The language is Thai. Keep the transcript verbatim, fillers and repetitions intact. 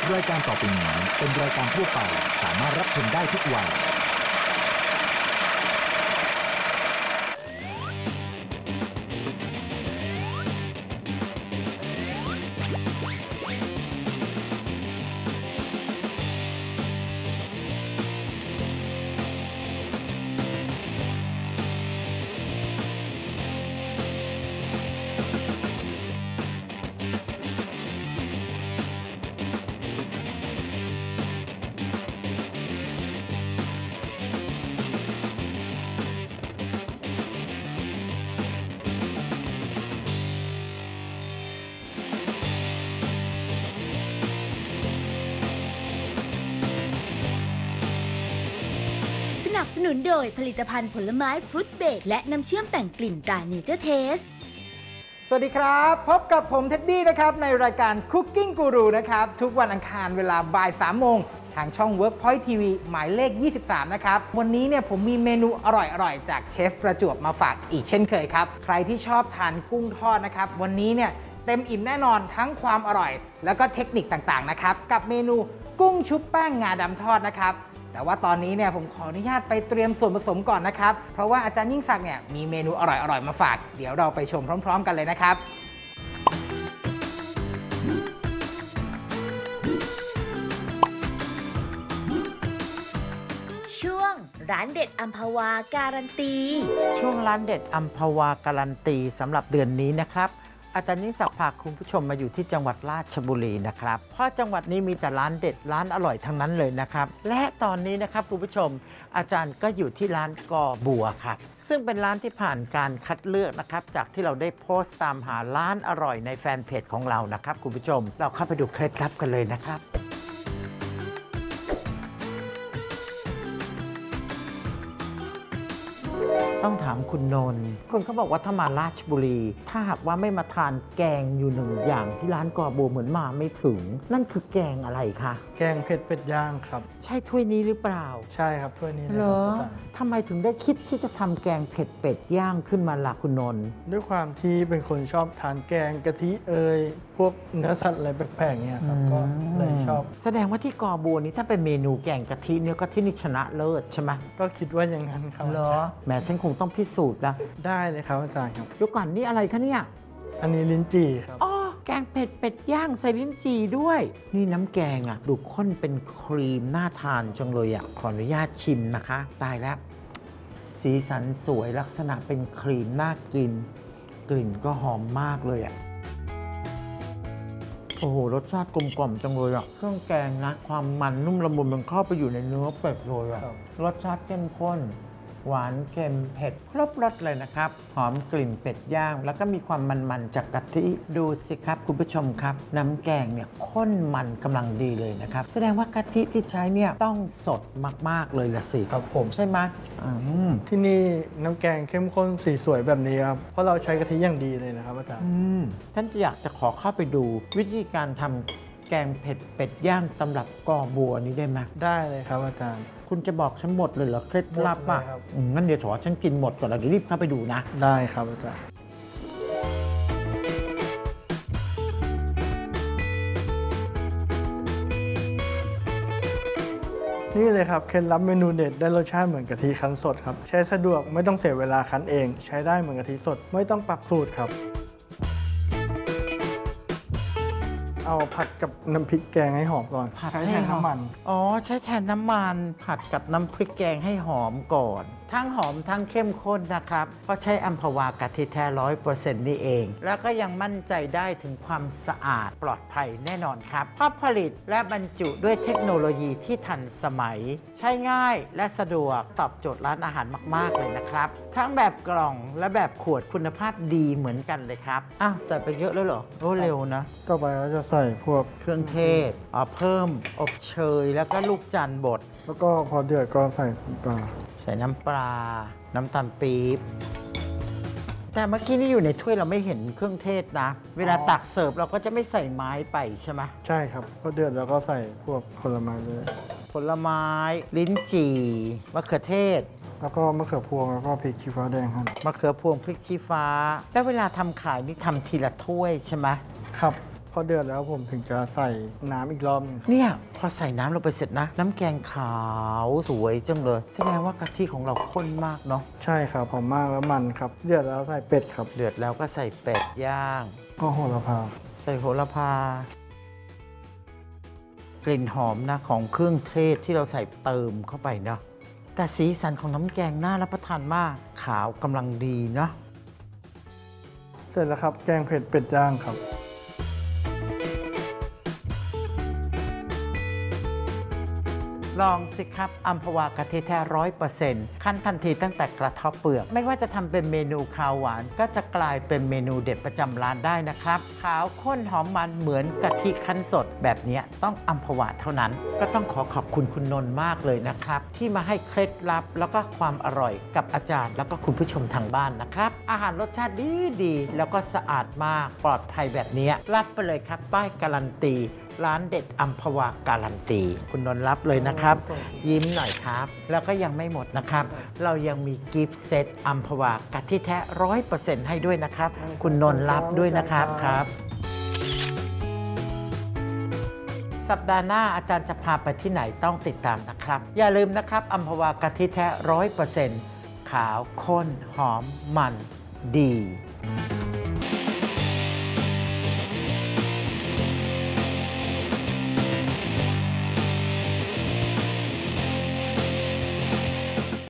รายการต่อไปนี้เป็นรายการทั่วไปสามารถรับชมได้ทุกวัยสนับสนุนโดยผลิตภัณฑ์ผลไม้ฟรุตเบรดและน้ำเชื่อมแต่งกลิ่นตราเนเจอร์เทสสวัสดีครับพบกับผมเท็ดดี้นะครับในรายการ Cooking Guru นะครับทุกวันอังคารเวลาบ่ายสามโมงทางช่อง Workpoint ที วี หมายเลขยี่สิบสามนะครับวันนี้เนี่ยผมมีเมนูอร่อยๆจากเชฟประจวบมาฝากอีกเช่นเคยครับใครที่ชอบทานกุ้งทอดนะครับวันนี้เนี่ยเต็มอิ่มแน่นอนทั้งความอร่อยแล้วก็เทคนิคต่างๆนะครับกับเมนูกุ้งชุบแป้งงาดำทอดนะครับแต่ว่าตอนนี้เนี่ยผมขออนุญาตไปเตรียมส่วนผสมก่อนนะครับเพราะว่าอาจารย์ยิ่งศักดิ์เนี่ยมีเมนูอร่อยๆมาฝากเดี๋ยวเราไปชมพร้อมๆกันเลยนะครับช่วงร้านเด็ดอัมพวาการันตีช่วงร้านเด็ดอัมพวาการันตีสำหรับเดือนนี้นะครับอาจารย์ยิ่งศักดิ์พาคุณผู้ชมมาอยู่ที่จังหวัดราชบุรีนะครับเพราะจังหวัดนี้มีแต่ร้านเด็ดร้านอร่อยทั้งนั้นเลยนะครับและตอนนี้นะครับคุณผู้ชมอาจารย์ก็อยู่ที่ร้านกอบัวครับซึ่งเป็นร้านที่ผ่านการคัดเลือกนะครับจากที่เราได้โพสต์ตามหาร้านอร่อยในแฟนเพจของเรานะครับคุณผู้ชมเราเข้าไปดูเคล็ดลับกันเลยนะครับต้องถามคุณนนท์คนเขาบอกว่าถ้ามาราชบุรีถ้าหากว่าไม่มาทานแกงอยู่หนึ่งอย่างที่ร้านกอบัวเหมือนมาไม่ถึงนั่นคือแกงอะไรคะแกงเผ็ดเป็ดย่างครับใช่ถ้วยนี้หรือเปล่าใช่ครับถ้วยนี้เหรอทำไมถึงได้คิดที่จะทำแกงเผ็ดเป็ดย่างขึ้นมาล่ะคุณนนท์ด้วยความที่เป็นคนชอบทานแกงกะทิเอยพวกเนื้อสัตว์อะไรแปลกๆเนี่ยครับก็เลยชอบแสดงว่าที่กอบัวนี้ถ้าเป็นเมนูแกงกะทิเนี่ยก็ที่นี่ชนะเลิศใช่ไหมก็คิดว่าอย่างนั้นครับเหรอแหมฉันคงต้องพิสูจน์ละได้เลยครับอาจารย์ครับดูก่อนนี่อะไรคะเนี่ยอันนี้ลิ้นจี่ครับอ๋อแกงเผ็ดเป็ดย่างใส่ลิ้นจี่ด้วยนี่น้ำแกงอ่ะดูข้นเป็นครีมน่าทานจังเลยอ่ะขออนุญาตชิมนะคะตายแล้วสีสันสวยลักษณะเป็นครีมน่ากินกลิ่นก็หอมมากเลยอ่ะโอ้โหรสชาติกลมกล่อมจังเลยอ่ะเครื่องแกงนะความมันนุ่มละมุนมันเข้าไปอยู่ในเนื้อเป็ดเลยอ่ะรสชาติเข้มข้นหวานเค็มเผ็ดครบรสเลยนะครับหอมกลิ่นเป็ดย่างแล้วก็มีความมันๆจากกะทิดูสิครับคุณผู้ชมครับน้ำแกงเนี่ยข้นมันกำลังดีเลยนะครับแสดงว่ากะทิที่ใช้เนี่ยต้องสดมากๆเลยละสิครับผมใช่ไหมที่นี่น้ำแกงเข้มข้นสีสวยแบบนี้ครับเพราะเราใช้กะทิอย่างดีเลยนะครับอาจารย์ท่านจะอยากจะขอเข้าไปดูวิธีการทำแกงเผ็ดเป็ดย่างตำรับกอบัวนี้ได้ไหมได้เลยครับอาจารย์คุณจะบอกฉันหมดเลยเหรอเคล็ดลับอ่ะงั้นเดี๋ยวขอฉันกินหมดก่อนแล้วเดี๋ยวรีบเข้าไปดูนะได้ครับอาจารย์นี่เลยครับเคล็ดลับเมนูเด็ดได้รสชาติเหมือนกะทิคั้นสดครับใช้สะดวกไม่ต้องเสียเวลาคั้นเองใช้ได้เหมือนกะทิสดไม่ต้องปรับสูตรครับเอาผัดกับน้ำพริกแกงให้หอมก่อนใช้แทนน้ำมันอ๋อใช้แทนน้ำมันผัดกับน้ำพริกแกงให้หอมก่อนทั้งหอมทั้งเข้มข้นนะครับเพราะใช้อัมพวากะทิแท้ร้อยเปอร์เซ็นต์นี่เองแล้วก็ยังมั่นใจได้ถึงความสะอาดปลอดภัยแน่นอนครับเพราะผลิตและบรรจุด้วยเทคโนโลยีที่ทันสมัยใช้ง่ายและสะดวกตอบโจทย์ร้านอาหารมากๆเลยนะครับทั้งแบบกล่องและแบบขวดคุณภาพดีเหมือนกันเลยครับอ้าวใส่ไปเยอะแล้วเหรอโอ้เร็วนะต่อไปเราจะใส่พวกเครื่องเทศอ๋อเพิ่มอบเชยแล้วก็ลูกจันทร์บดแล้วก็พอเดือดก็ใส่น้ำปลาใส่น้ำปลาน้ำตาลปี๊บแต่เมื่อกี้นี่อยู่ในถ้วยเราไม่เห็นเครื่องเทศนะเวลาตักเสิร์ฟเราก็จะไม่ใส่ไม้ไปใช่ไหมใช่ครับพอเดือดแล้วก็ใส่พวกผลไม้เลยผลไม้ลิ้นจี่มะเขือเทศแล้วก็มะเขือพวงแล้วก็พริกชี้ฟ้าแดงครับมะเขือพวงพริกชี้ฟ้าแล้วเวลาทำขายนี่ทำทีละถ้วยใช่ไหมครับพอเดือดแล้วผมถึงจะใส่น้ำอีกรอบนึงเนี่ยพอใส่น้ำลงไปเสร็จนะน้ำแกงขาวสวยจังเลยแสดงว่ากะทิของเราข้นมากเนาะใช่ครับหอมมากแล้วมันครับเดือดแล้วใส่เป็ดครับเดือดแล้วก็ใส่เป็ดย่างก็โหระพาใส่โหระพากลิ่นหอมนะของเครื่องเทศที่เราใส่เติมเข้าไปเนาะแต่สีสันของน้ำแกงน่ารับประทานมากขาวกำลังดีเนาะเสร็จแล้วครับแกงเผ็ดเป็ดย่างครับลองสิครับอัมพวากะทิแท้ร้อยเปอร์เซ็นต์ขั้นทันทีตั้งแต่กระเทาะเปลือกไม่ว่าจะทำเป็นเมนูคาวหวานก็จะกลายเป็นเมนูเด็ดประจำร้านได้นะครับขาวข้นหอมมันเหมือนกะทิคั้นสดแบบนี้ต้องอัมพวาเท่านั้นก็ต้องขอขอบคุณคุณนนท์มากเลยนะครับที่มาให้เคล็ดลับแล้วก็ความอร่อยกับอาจารย์แล้วก็คุณผู้ชมทางบ้านนะครับอาหารรสชาติดีดีแล้วก็สะอาดมากปลอดภัยแบบนี้รับไปเลยครับป้ายการันตีร้านเด็ดอัมพวาการันตีคุณนนท์รับเลยนะครับยิ้มหน่อยครับแล้วก็ยังไม่หมดนะครับเรายังมีกิฟต์เซตอัมพวากะทิแท้ร้อยเปอร์เซ็นต์ให้ด้วยนะครับคุณนนท์รับด้วยนะครับครับสัปดาห์หน้าอาจารย์จะพาไปที่ไหนต้องติดตามนะครับอย่าลืมนะครับอัมพวากะทิแท้ร้อยเปอร์เซ็นต์ขาวข้นหอมมันดี